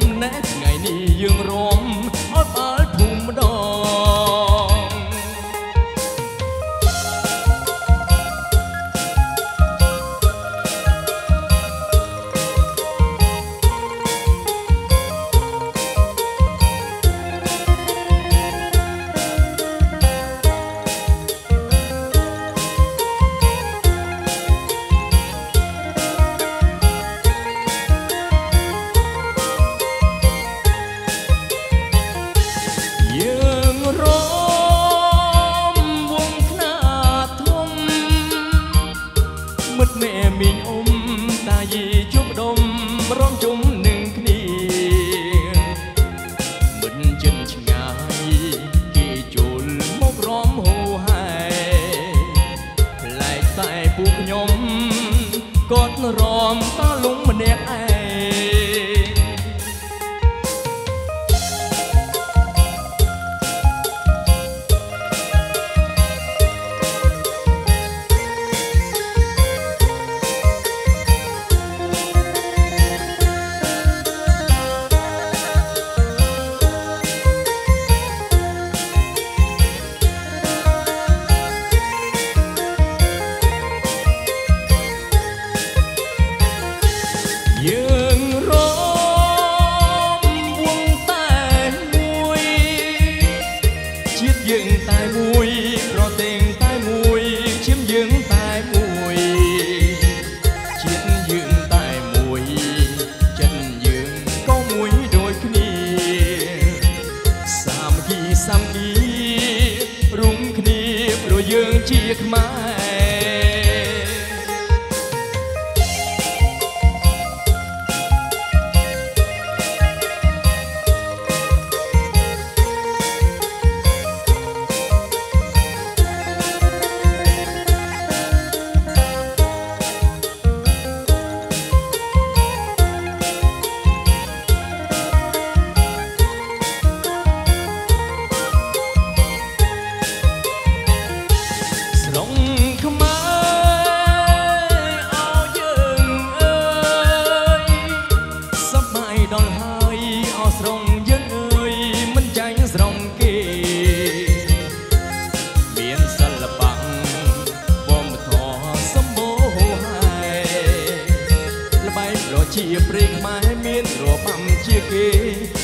ណែថ្ងៃនេះយើងរំអត់បាល់ភូមិម្ដងមេមីងអ៊ំតាយីជុំដុំរំជុំនឹងគ្នាមិនចិនឆ្ងាយគេចូលមករំហូហែប្លែកតែពួកខ្ញុំគាត់រំតលងម្នាក់ឯងយើងរំវងតែមួយជាតិយើងតែមួយប្រទេសតែមួយឈាមយើងតែមួយជាតិយើងតែមួយចិត្តយើងក៏មួយដូចគ្នាសាមគ្គីសាមគ្គីរុំគ្នាព្រោះយើងជាខ្មែរជាព្រៃខ្មែរមានរបាំជាគេ